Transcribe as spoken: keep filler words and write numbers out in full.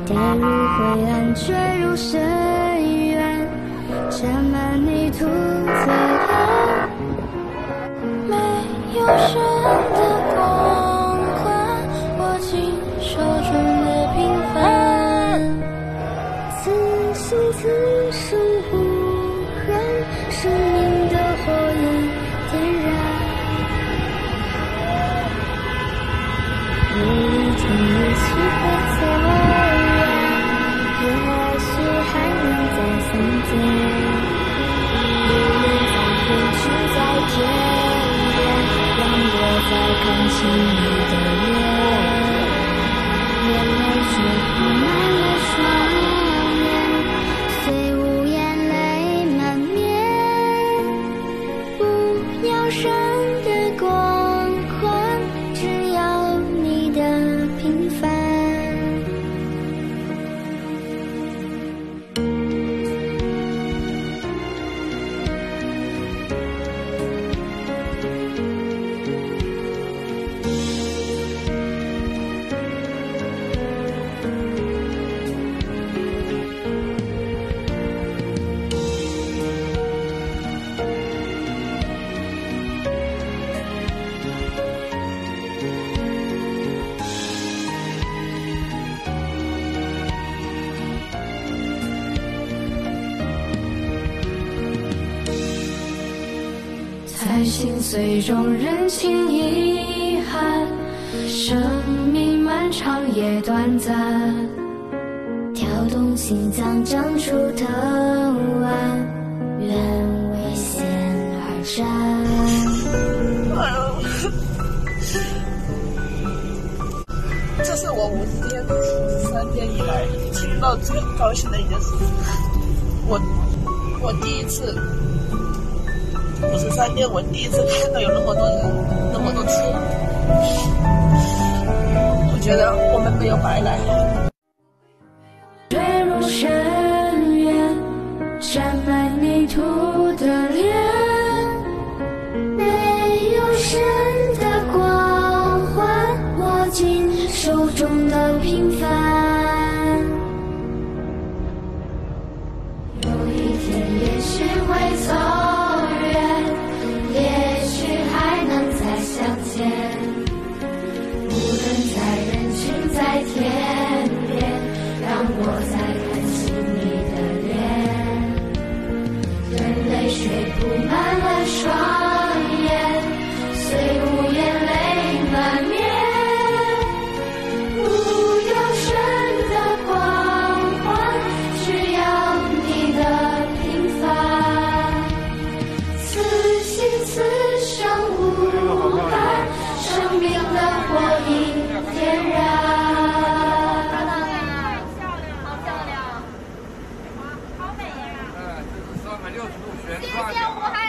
跌入灰暗，坠入深渊，沾满泥土的脸，没有神的光环，握紧手中的平凡，此心此生无痕，生命的火焰点燃。有一天也许会走远，也许还能再相见，路人在人群在天边，让我再看清你的脸，眼泪水铺满了双眼，虽无言泪满面，不要神的光环，只要你的平凡。在心碎中认清遗憾，生命漫长也短暂，跳动心脏长出藤蔓，愿为险而战。 哎呦，这是我五十天、五十三天以来听到最高兴的一件事。我我第一次。五十三天，我第一次看到有那么多人，那么多车，我觉得我们没有白来。 坠入深渊，沾满泥土的脸，没有神的光环，握紧手中的平凡。有一天，也许会走。在天边，让我再看清你的脸，任泪水铺满了双眼，虽无言泪满面，不要神的光环，只要你的平凡，此心此生无憾，生命的火影点燃。 谢谢我还